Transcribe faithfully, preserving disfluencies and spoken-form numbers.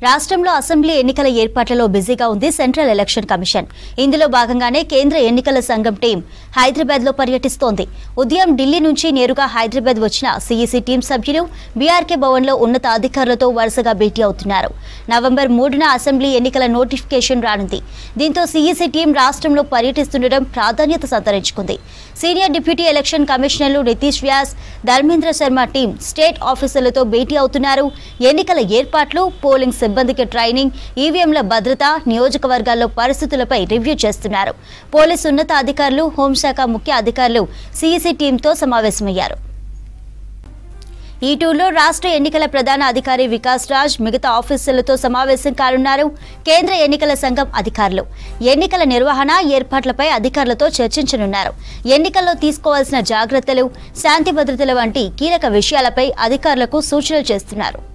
రాష్ట్రంలో అసెంబ్లీ ఎన్నికల ఏర్పాట్లలో బిజీగా ఉంది సెంట్రల్ ఎలక్షన్ కమిషన్. ఇందులో భాగంగానే కేంద్ర ఎన్నికల సంఘం టీం హైదరాబాద్ లో పర్యటిస్తోంది. ఉదయం ఢిల్లీ నుంచి నేరుగా హైదరాబాద్ వచ్చిన సీఈసీ టీం సభ్యులు బీఆర్కే భవన్ లో ఉన్నత అధికారులతో వరుసగా భేటీ అవుతున్నారు. నవంబర్ మూడున అసెంబ్లీ ఎన్నికల నోటిఫికేషన్ రానుంది. దీంతో సీఈసీ టీం రాష్ట్రంలో పర్యటిస్తుండడం ప్రాధాన్యత సంతరించుకుంది. సీనియర్ డిప్యూటీ ఎలక్షన్ కమిషనర్లు నితీష్ వ్యాస్, ధర్మేంద్ర శర్మ టీం స్టేట్ ఆఫీసర్లతో భేటీ అవుతున్నారు. ఎన్నికల ఏర్పాట్లు, పోలింగ్ సిబ్బందికి ట్రైనింగ్, ఈవీఎంల భద్రత, నియోజకవర్గాల్లో పరిస్థితులపై రివ్యూ చేస్తున్నారు. పోలీసు ఉన్నత అధికారులు, హోంశాఖ ముఖ్య అధికారులు సీఈసీ టీంతో సమావేశమయ్యారు. ఈ టూర్లో రాష్ట్ర ఎన్నికల ప్రధాన అధికారి వికాస్ రాజ్ మిగతా ఆఫీసర్లతో సమావేశం కానున్నారు. కేంద్ర ఎన్నికల సంఘం అధికారులు ఎన్నికల నిర్వహణ ఏర్పాట్లపై అధికారులతో చర్చించనున్నారు. ఎన్నికల్లో తీసుకోవాల్సిన జాగ్రత్తలు, శాంతి భద్రతల వంటి కీలక విషయాలపై అధికారులకు సూచనలు చేస్తున్నారు.